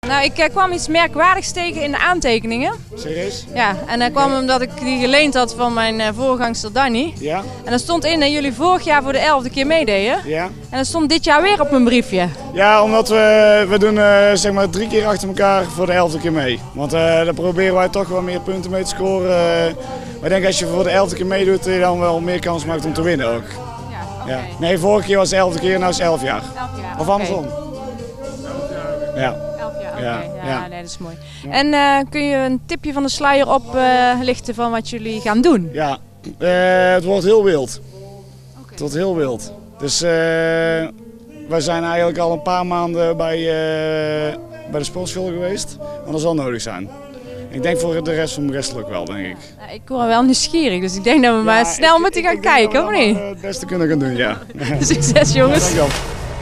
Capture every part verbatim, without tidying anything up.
Nou, ik uh, kwam iets merkwaardigs tegen in de aantekeningen. Serieus? Ja, en dat kwam omdat ik die geleend had van mijn uh, voorgangster Danny. Ja. En er stond in dat jullie vorig jaar voor de elfde keer meededen. Ja. En dat stond dit jaar weer op mijn briefje. Ja, omdat we, we doen uh, zeg maar drie keer achter elkaar voor de elfde keer mee. Want uh, daar proberen wij toch wel meer punten mee te scoren. Uh, maar ik denk als je voor de elfde keer meedoet, dat je dan wel meer kans maakt om te winnen ook. Ja, oké. Okay. Ja. Nee, vorige keer was het de elfde keer, nu is het elf jaar. elf jaar. Of andersom. Okay. Ja. elf jaar, oké. Ja. Okay. Ja, Ja. nee, dat is mooi. Ja. En uh, kun je een tipje van de sluier oplichten uh, van wat jullie gaan doen? Ja, uh, het wordt heel wild. Okay. Het wordt heel wild. Dus uh, wij zijn eigenlijk al een paar maanden bij, uh, bij de sportschool geweest, maar dat zal nodig zijn. Ik denk voor de rest van de rest ook wel, denk ik. Nou, ik word wel nieuwsgierig, dus ik denk dat we ja, maar snel ik, moeten gaan ik, ik kijken, of niet? Het beste kunnen gaan doen, ja. Succes, jongens. Ja, dankjewel.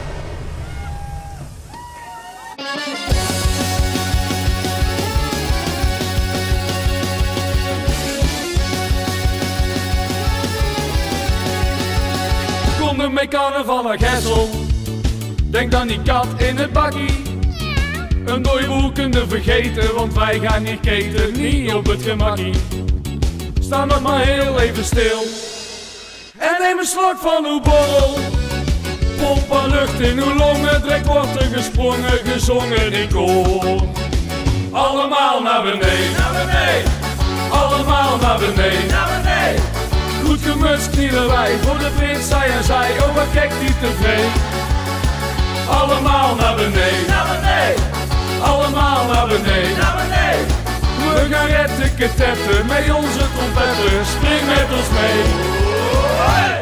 Kom mee carnaval naar Gessel, denk dan die kat in het bakkie. Een dode boel kunnen vergeten, want wij gaan hier keten, niet op het gemakkie. Sta nog maar heel even stil en neem een slok van uw borrel. Pomp maar lucht in uw longen, direct wordt er gesprongen, gezongen in koor. Allemaal naar beneden, naar beneden. Allemaal naar beneden, naar beneden. Goed gemutst knielen wij voor de prins, zij en zij, oh wat kijk die tevreden. Allemaal naar beneden, naar beneden. Allemaal naar beneden, naar beneden. We gaan retteketetten met onze trompetten, spring met ons mee. Hey!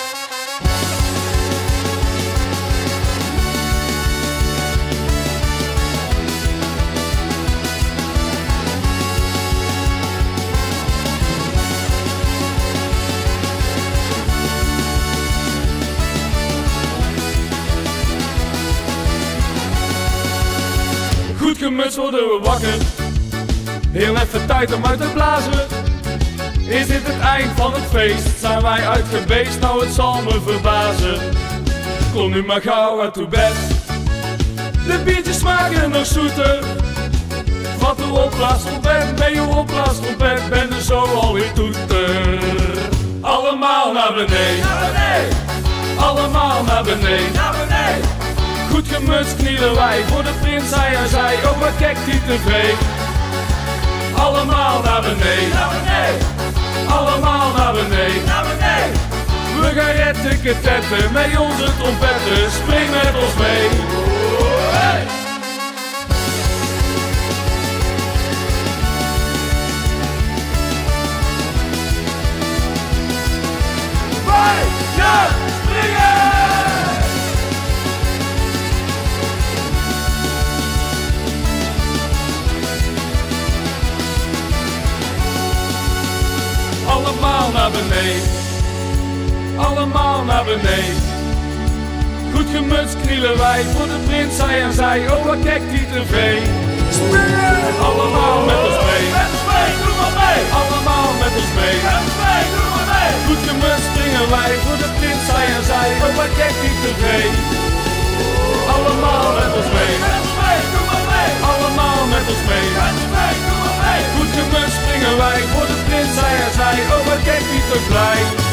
Goed gemutst worden we wakker, heel even tijd om uit te blazen. Is dit het eind van het feest, zijn wij uitgebeest, nou het zal me verbazen. Kom nu maar gauw uit uw bed, de biertjes smaken nog zoeter. Wat uw opblaastrompet, ben uw opblaastrompet, ben er zo alweer toeter. Allemaal naar beneden, naar beneden. Allemaal naar beneden, naar beneden. Goed gemutst knielen wij voor de prins, hij en zij, oh wat kijkt die tevreden. Allemaal naar beneden, naar beneden. Allemaal naar beneden, naar beneden. We gaan retteketetten met onze trompetten, spring met ons mee. Hey! Wij gaan springen! Allemaal naar beneden, allemaal naar beneden. Goed gemutst knielen wij voor de prins, hij en zij, oh wat kijkt die tevreden. Springen! Allemaal met ons mee, met ons mee, doe maar mee. Allemaal met ons mee, met ons mee, doe maar mee. Goed gemutst springen wij voor de prins, hij en zij, oh wat kijkt die tevreden. Allemaal met ons mee, met ons mee, doe maar mee. Allemaal met ons mee, met ons mee, doe maar mee. Goed gemutst springen wij voor de prins, hij en zij, oh wat kijkt die te blij.